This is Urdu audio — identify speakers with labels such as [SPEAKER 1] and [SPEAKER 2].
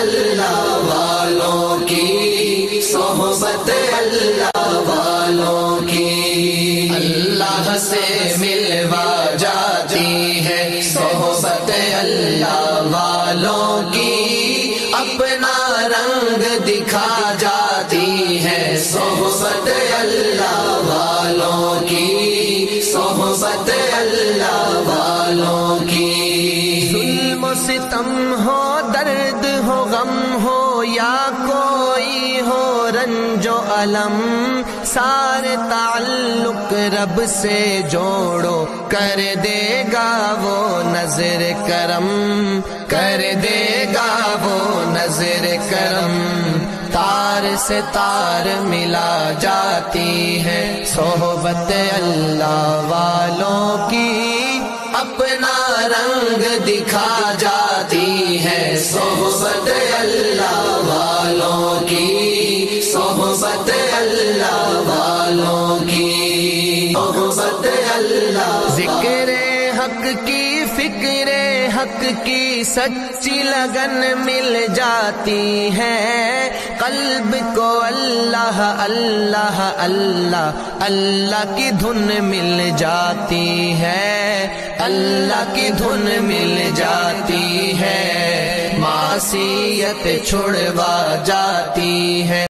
[SPEAKER 1] اللہ والوں کی، صحبت اللہ والوں کی، اللہ سے ملوا جاتی ہے صحبت اللہ والوں کی، اپنا رنگ دکھا جاتی ہے صحبت اللہ والوں کی، صحبت اللہ والوں کی۔ ظلم و ستم ہو، درد ہو، غم ہو، یا کوئی ہو رنج و الم، سارے تعلق رب سے جوڑو، کر دے گا وہ نظر کرم، کر دے گا وہ نظر کرم۔ تار سے تار ملا جاتی ہے صحبت اللہ والوں کی، اپنا رنگ دکھا جاتی ہے صحبت اللہ والوں کی، صحبت اللہ والوں کی، صحبت اللہ۔ ذکر حق کی، فکر حق کی سچی لگن مل جاتی ہے، قلب کو اللہ اللہ اللہ اللہ کی دھن مل جاتی ہے، اللہ کی دھن مل جاتی ہے، معصیت چھڑوا جاتی ہے۔